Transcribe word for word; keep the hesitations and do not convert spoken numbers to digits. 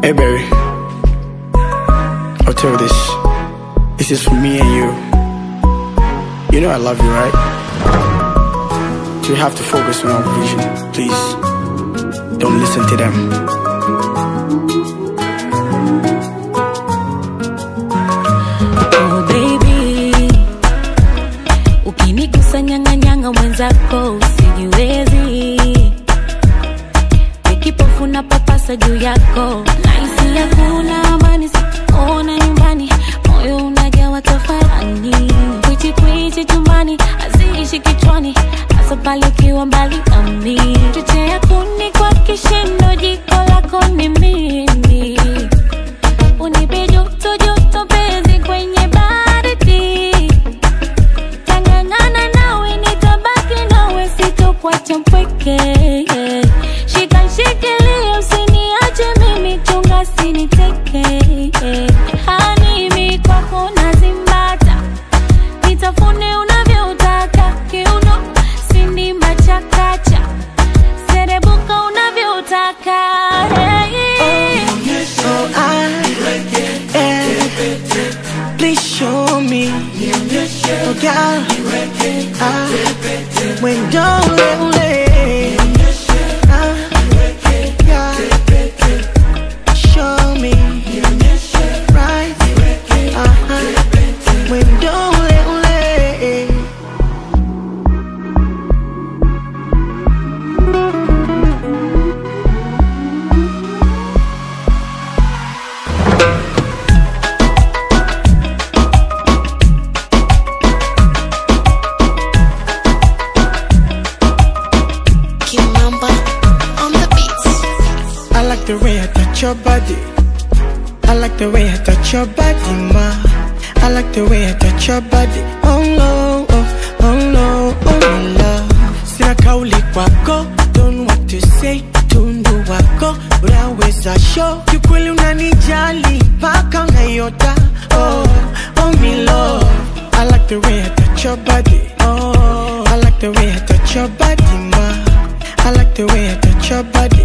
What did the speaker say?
Hey baby, I'll tell you this. This is for me and you. You know I love you, right? So you have to focus on our vision. Please, don't listen to them. Oh baby, ukinigusa nyanga nyanga mwenzako usijiwezi. Nikipofu na papasa juu yako, naisi ya kuna amani sikuona nyumbani. Moyo unajawa tafarani, kwichi kwichi chumbani, haziishi kichwani, hasa pale ukiwa mbali nami. Chochea kuni kwa kishindo, jiko lako ni mimi. Unipe joto joto penzi kwenye baridi. Tangangana nawe nitabaki nawe, sitokuacha mpweke. Shika shikilia usiniache mimi, chunga siniteke. Hani mi kwako nazimbata, nitafune unavyotaka. Kiuno sindi machakacha, serebuka unavyotaka. Oh, I, yeah, please show me. Oh, girl, I, when don't let show me, right? Uh-huh. When don't let I like the way I touch your body. I like the way I touch your body, ma. I like the way I touch your body. Oh no, oh, oh no, oh my love. Sina kauli kwako, don't know what to say. Tundu wako, unaweza show. Kiukweli unanijali, paka unayota. Oh, oh my love. I like the way I touch your body. Oh, I like the way I touch your body, ma. I like the way I touch your body.